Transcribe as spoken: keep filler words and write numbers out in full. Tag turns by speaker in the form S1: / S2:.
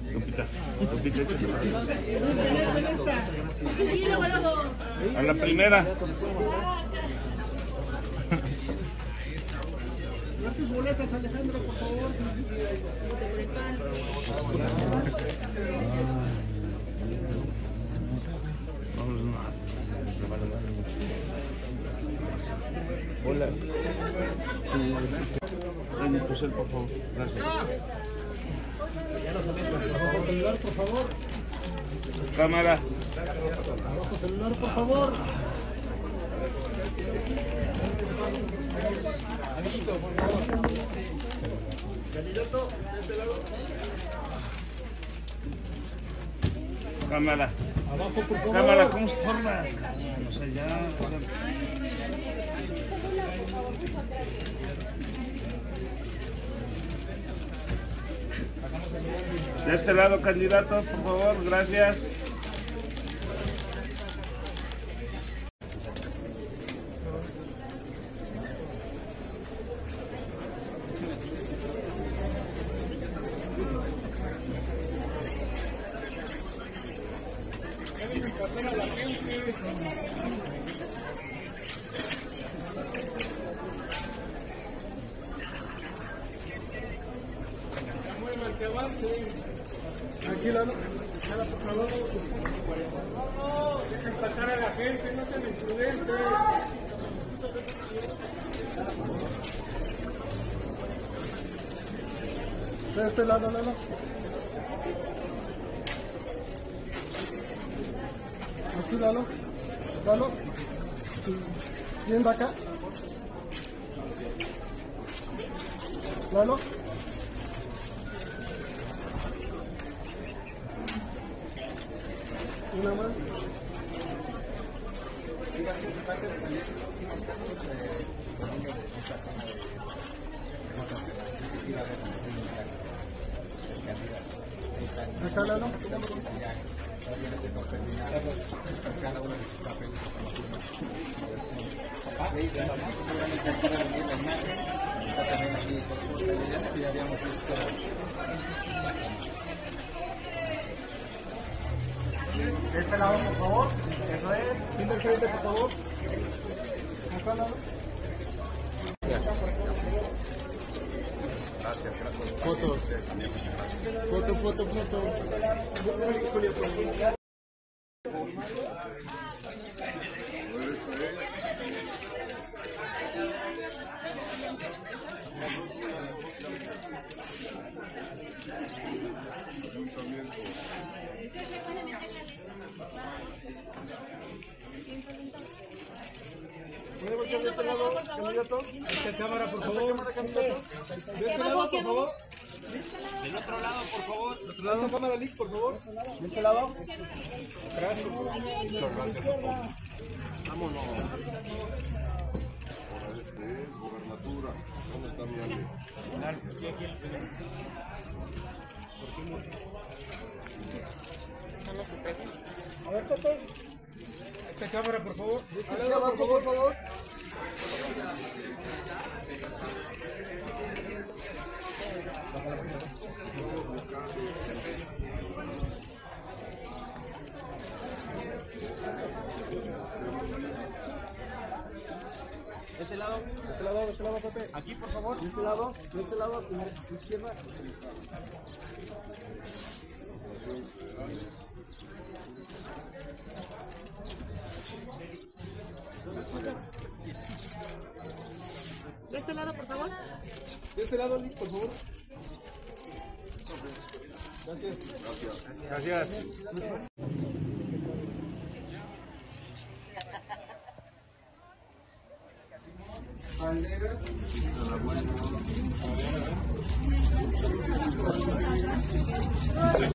S1: Lupita, Lupita, a la primera.
S2: Sus boletas, Alejandro, por favor.
S1: Hola. Dani, pues el por favor. Gracias.
S2: Ya los amigos, por favor, celular, por favor.
S1: Cámara.
S2: Abajo celular, por favor. Amiguito, por favor. Candidato, de este lado.
S1: Cámara.
S2: Abajo, por favor.
S1: Cámara, ¿cómo estorbas? O sea, ya. De este lado, candidato, por favor, gracias.
S2: Tranquila, no, por favor. Dejen pasar a la gente, no sean imprudentes. De este lado, Lalo. Aquí, Lalo. Lalo. Bien de acá. Lalo. Una más.
S3: Sí, va a ser, va a ser salir de esta zona de votación. Así que sí va a haber un mensaje del candidato.
S2: Acá, Lalo.
S3: Todavía no tengo terminado cada uno de sus papeles. Seguramente aquí va a venir la imagen. Está también aquí su esposa Liliana, que ya habíamos visto esta cámara.
S2: De este lado, por favor. Eso es. ¿Quién del frente, por favor? Acá, Lalo.
S3: Gracias. Gracias, gracias. Foto. Foto, foto, foto.
S2: ¿Puede voltear de este lado, candidato? Esta cámara, por favor. Esta cámara, candidato. De este lado, por favor.
S4: Del otro lado, por favor.
S2: Del otro lado. Esta cámara, Lick, por favor. De este lado. Gracias. Muchas gracias a todos. Vámonos.
S5: Ahora este es gobernatura. ¿Dónde está mi amigo?
S6: Son los secretos.
S2: A ver, Pepe. Esta cámara, por favor. De este lado, abajo, por favor.
S4: De este lado.
S2: De este lado, de este lado, Pepe.
S4: Aquí, por favor.
S2: De este lado, de este lado, a su izquierda.
S6: De este lado, por favor.
S2: De este lado, Lick, por favor. Gracias.
S5: Gracias.
S3: Banderas.